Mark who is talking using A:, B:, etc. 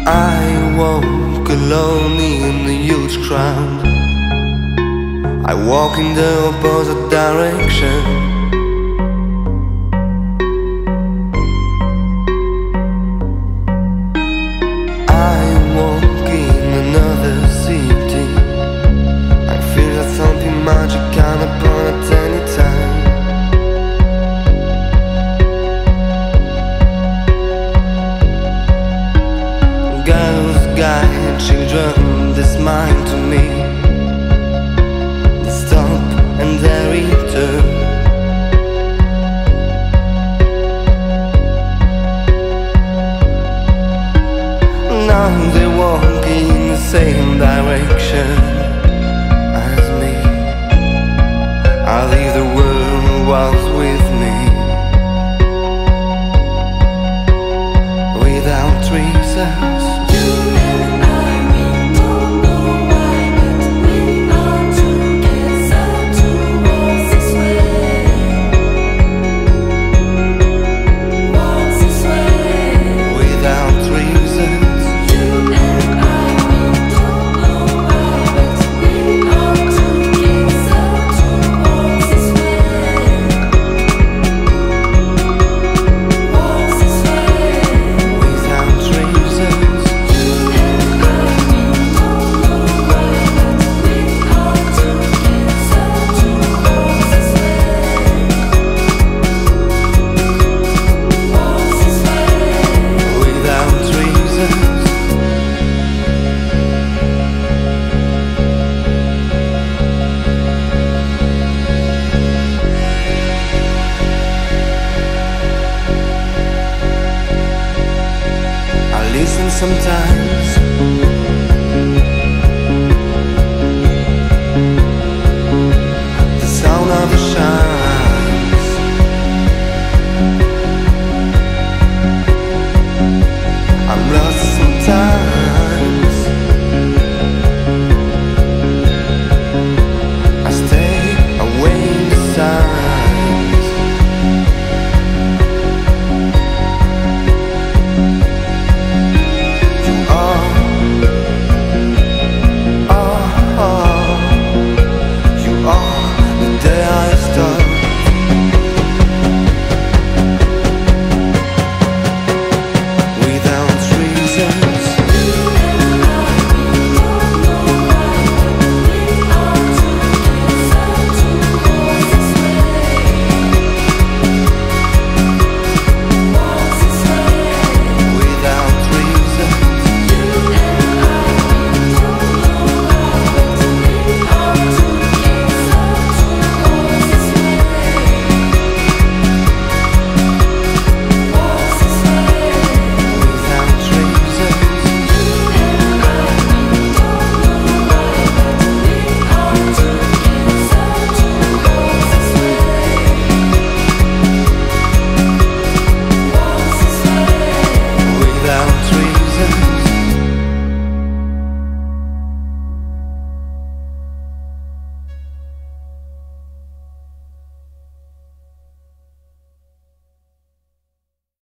A: I walk alone in the huge crowd. I walk in the opposite direction. Magic can happen at any time. Girls, guys, children, they smile to me. They stop and they return. Now they walk in the same direction. I leave the world was with me, without reasons. You and I, we don't know why, but we are together towards this way. Towards this way. Without reasons. You and I, we don't know why, but we are together towards this way. Towards this way. Without reasons. You and I, we don't know why, but we are together towards this way. Towards this way. Without reasons. I listen sometimes. The sound of the shines. I'm lost sometimes.